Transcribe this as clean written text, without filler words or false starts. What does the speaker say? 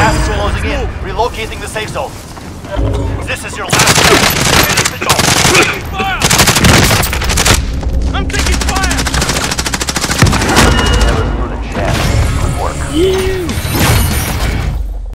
Gas is closing in. Relocating the safe zone. This is your last chance. Finish the job.